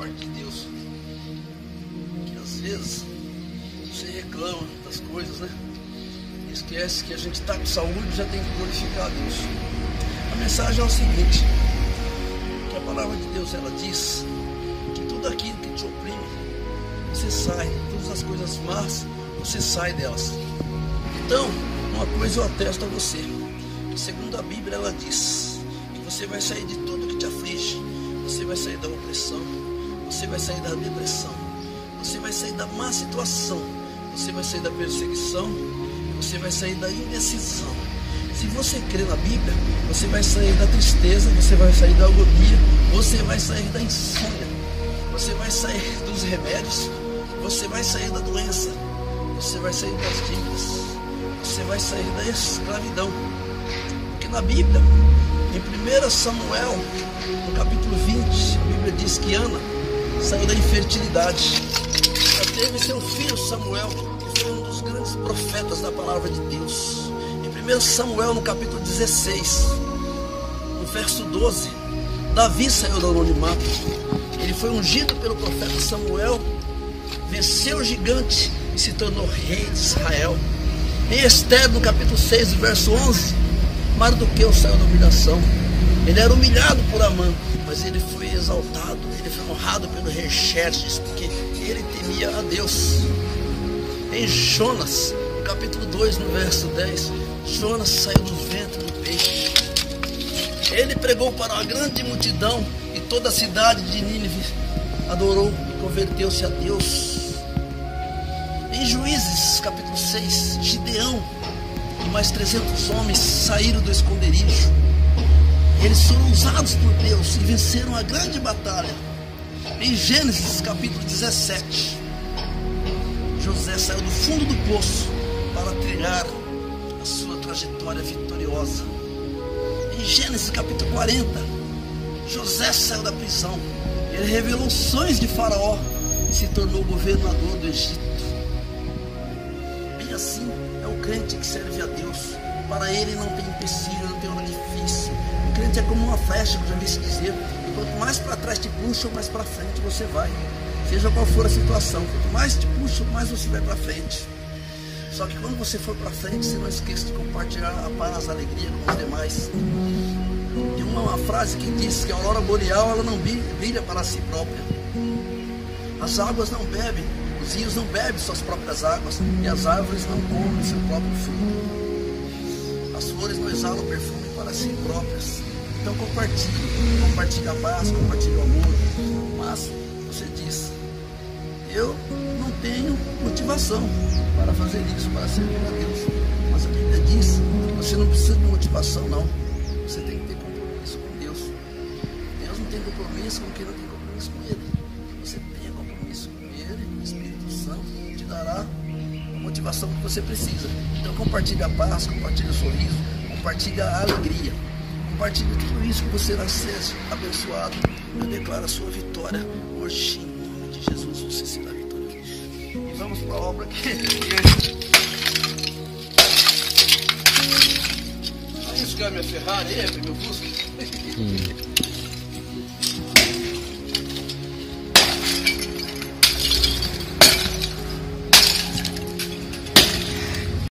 parte de Deus. Que às vezes você reclama das coisas, né? E esquece que a gente está com saúde e já tem que glorificar a Deus. A mensagem é o seguinte, que a palavra de Deus ela diz que tudo aquilo que te oprime, você sai, todas as coisas más, você sai delas. Então, uma coisa eu atesto a você, que segundo a Bíblia ela diz que você vai sair de tudo que te aflige, você vai sair da opressão, você vai sair da depressão, você vai sair da má situação, você vai sair da perseguição, você vai sair da indecisão. Se você crê na Bíblia, você vai sair da tristeza, você vai sair da agonia, você vai sair da insônia, você vai sair dos remédios, você vai sair da doença, você vai sair das dívidas, você vai sair da escravidão. Porque na Bíblia, em 1 Samuel, no capítulo 20, a Bíblia diz que Ana saiu da infertilidade. Ela teve seu filho Samuel, que foi um dos grandes profetas da palavra de Deus. Em 1 Samuel, no capítulo 16, no verso 12, Davi saiu do anonimato. Ele foi ungido pelo profeta Samuel, venceu o gigante e se tornou rei de Israel. Em Esther, no capítulo 6, verso 11, Mardoqueu saiu da humilhação. Ele era humilhado por Amã, mas ele foi exaltado, ele foi honrado pelo rei Xerxes, porque ele temia a Deus. Em Jonas, no capítulo 2, no verso 10, Jonas saiu do ventre do peixe. Ele pregou para uma grande multidão e toda a cidade de Nínive adorou e converteu-se a Deus. Em Juízes, capítulo 6, Gideão e mais 300 homens saíram do esconderijo. Eles foram usados por Deus e venceram a grande batalha. Em Gênesis, capítulo 17, José saiu do fundo do poço para trilhar a sua trajetória vitoriosa. Em Gênesis, capítulo 40, José saiu da prisão. Ele revelou os sonhos de Faraó e se tornou governador do Egito. E assim é o crente que serve a Deus. Para ele não tem empecilho, não tem hora difícil. O crente é como uma flecha, que eu já vi se dizer. E quanto mais para trás te puxa, mais para frente você vai. Seja qual for a situação, quanto mais te puxa, mais você vai para frente. Só que quando você for para frente, você não esqueça de compartilhar a paz, a alegria com os demais. Tem uma frase que diz que a aurora boreal ela não brilha para si própria. As águas não bebem, os rios não bebem suas próprias águas, e as árvores não comem seu próprio fruto. As flores não exalam perfume para si próprias. Então compartilhe a paz, compartilhe o amor. Mas você diz, eu não tenho motivação para fazer isso, para servir a Deus. Mas a Bíblia diz que você não precisa de motivação, não. Você tem que ter compromisso com Deus. Deus não tem compromisso com quem não tem compromisso com Ele. Você tenha compromisso com Ele, o Espírito Santo te dará a motivação que você precisa. Então compartilhe a paz, compartilhe o sorriso, compartilhe a alegria. Compartilhe tudo isso que você vai ser abençoado. Eu declaro a sua vitória hoje, em nome de Jesus, você será vitorioso. E vamos para a obra que isso que é minha Ferrari, é meu Fusca.